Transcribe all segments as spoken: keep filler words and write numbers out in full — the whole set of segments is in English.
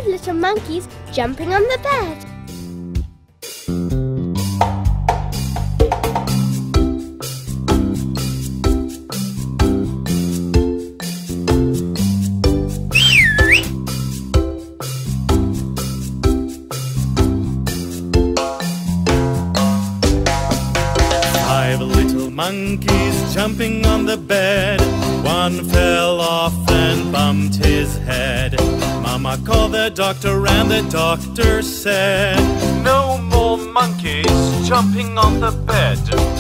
five little monkeys jumping on the bed. Five little monkeys jumping on the bed. One fell off and bumped his head. Mama called the doctor and the doctor said, "No more monkeys jumping on the bed."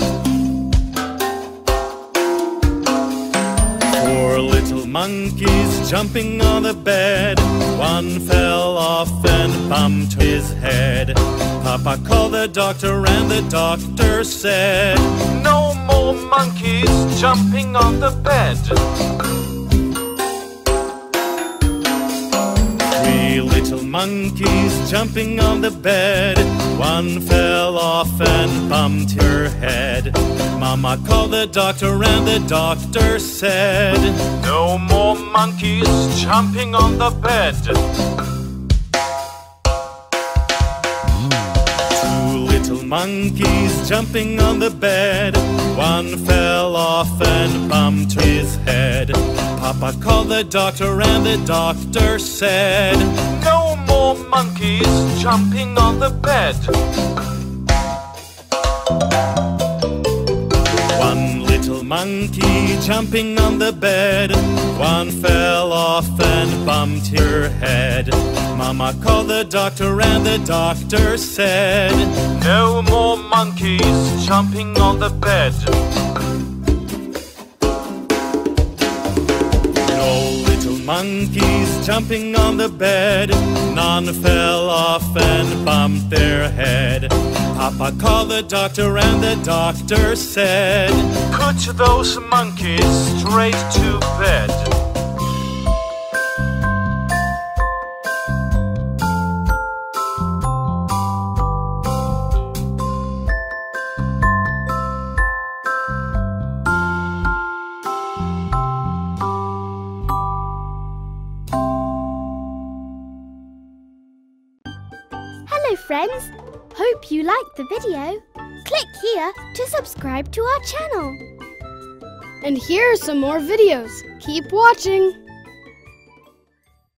Four little monkeys jumping on the bed. One fell off and bumped his head. Papa called the doctor and the doctor said, "No more monkeys jumping on the bed." Three little monkeys jumping on the bed. One fell off and bumped her head. Mama called the doctor and the doctor said, "No more monkeys jumping on the bed." Monkeys jumping on the bed. One fell off and bumped his head. Papa called the doctor and the doctor said, "No more monkeys jumping on the bed." One little monkey jumping on the bed. One fell off and bumped her head. Mama called the doctor and the doctor said, "No more monkeys jumping on the bed." No little monkeys jumping on the bed. None fell off and bumped their head. Papa called the doctor and the doctor said, "Put those monkeys straight to bed." Hello friends, hope you liked the video. Click here to subscribe to our channel. And here are some more videos. Keep watching!